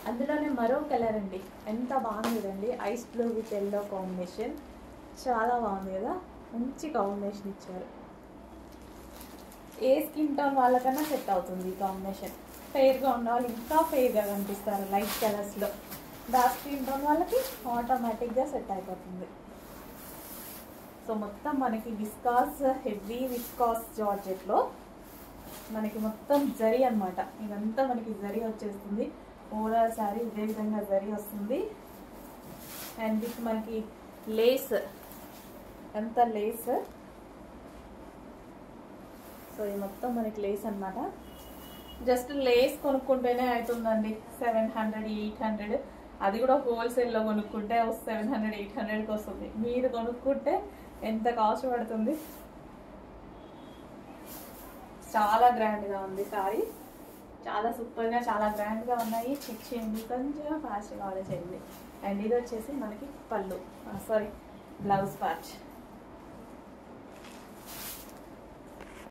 అందులోనే మరో కలర్ అండి, ఎంత బాగుంది కదండి, ice blue with yellow combination. చాలా బాగుంది కదా, మంచి కాంబినేషన్ ఇచ్చారు. ఏ స్కిన్ టోన్ వాళ్ళకన్నా సెట్ అవుతుంది ఈ కాంబినేషన్. ఫెయిర్గా ఉన్న వాళ్ళు ఇంకా ఫెయిర్గా కనిపిస్తారు లైట్ కలర్స్లో. డార్క్ స్కిన్ టోన్ వాళ్ళకి ఆటోమేటిక్గా సెట్ అయిపోతుంది. సో మొత్తం మనకి విస్కాస్, హెవీ విస్కాస్ జార్జెట్లో మనకి మొత్తం జరీ అనమాట. ఇదంతా మనకి జరీ వచ్చేస్తుంది. ఓవరాల్ శారీ ఇదే విధంగా జరీ వస్తుంది. అండ్ విత్ మనకి లేస్, ఎంత లేస్. సో ఇది మొత్తం మనకి లేస్ అనమాట. జస్ట్ లేస్ కొనుక్కుంటేనే అవుతుందండి 700, 800. అది కూడా హోల్సేల్లో కొనుక్కుంటే 700, 800కి వస్తుంది. మీరు కొనుక్కుంటే ఎంత కాస్ట్ పడుతుంది. చాలా గ్రాండ్గా ఉంది సారీ, చాలా సూపర్గా, చాలా గ్రాండ్గా ఉన్నాయి. చెక్ చేయండి, కొంచెం ఫాస్ట్గా ఆర్డర్ చేయండి. అండ్ ఇది వచ్చేసి మనకి పళ్ళు, సారీ బ్లౌజ్ పార్ట్.